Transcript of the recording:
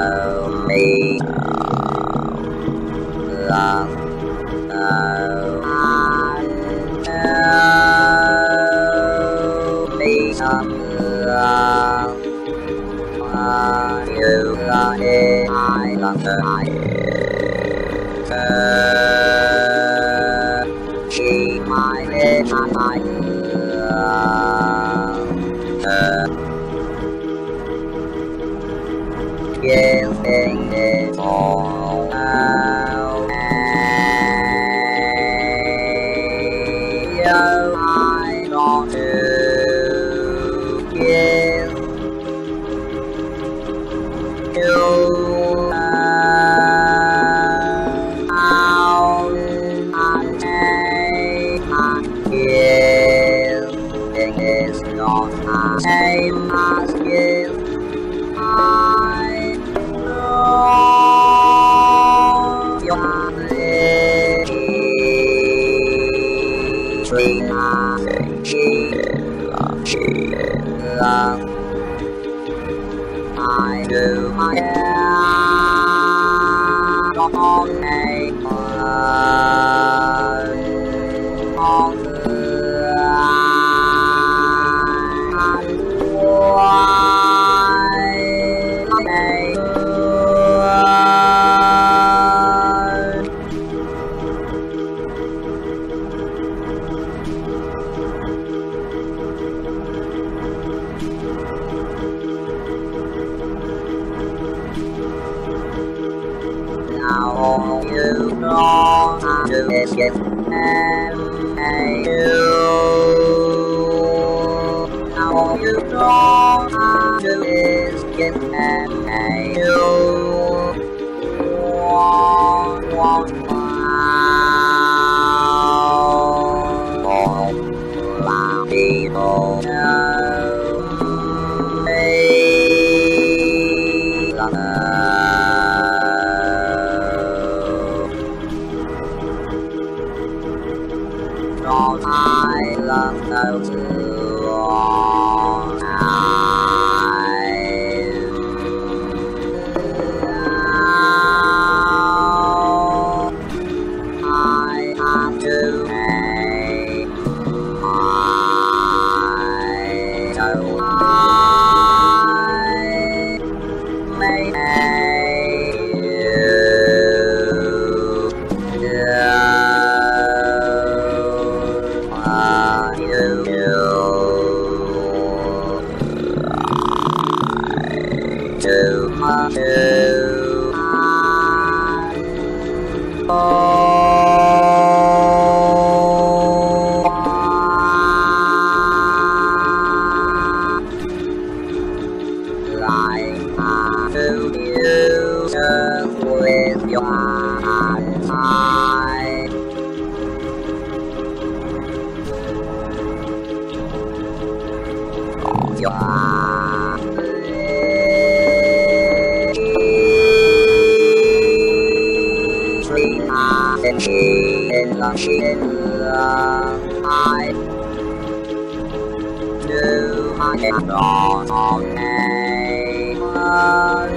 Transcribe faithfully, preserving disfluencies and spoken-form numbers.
mi lần mi sầm lần yêu là để ai lần ai chỉ mãi để ai ai Yes, thing is all out. Yo, I want to give you out and take my give. Thing is not the same as give. I know your name. Tree nothing, she love, she love. I do my hair on a on the Now all you know how to is get and you. Now all you know how to is get and you. One, one, wow. All loud people know me. All I love those who are I have to make my so I may too much too high. Like I do you turn with your eyes high. On your and she in love, she in love. I do my hand on a